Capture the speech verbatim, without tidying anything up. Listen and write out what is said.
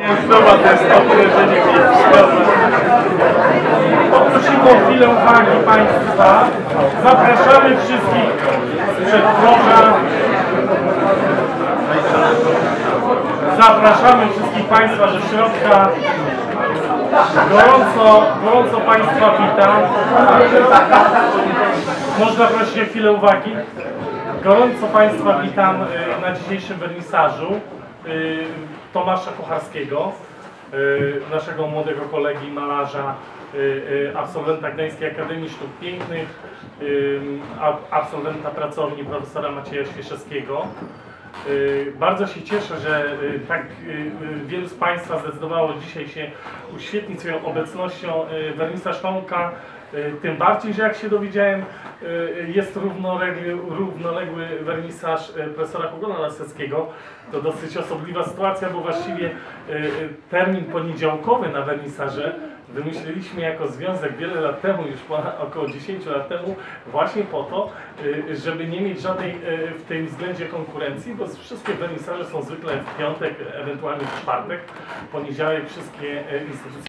Znowu to jest okrężenie miejscowe. Poprosimy o chwilę uwagi Państwa. Zapraszamy wszystkich z przeddroża. Zapraszamy wszystkich Państwa do środka. Gorąco, gorąco Państwa witam. Można prosić o chwilę uwagi. Gorąco Państwa witam na dzisiejszym wernisażu Tomasza Kocharskiego, naszego młodego kolegi malarza, absolwenta Gdańskiej Akademii Sztuk Pięknych, absolwenta pracowni profesora Macieja Świeszewskiego. Bardzo się cieszę, że tak wielu z Państwa zdecydowało dzisiaj się uświetnić swoją obecnością wernisaż Tomka. Tym bardziej, że jak się dowiedziałem, jest równoległy, równoległy wernisaż profesora Hugona Laseckiego. To dosyć osobliwa sytuacja, bo właściwie termin poniedziałkowy na wernisaże wymyśliliśmy jako związek wiele lat temu, już około dziesięciu lat temu, właśnie po to, żeby nie mieć żadnej w tym względzie konkurencji, bo wszystkie wernisaże są zwykle w piątek, ewentualnie w czwartek. Poniedziałek wszystkie instytucje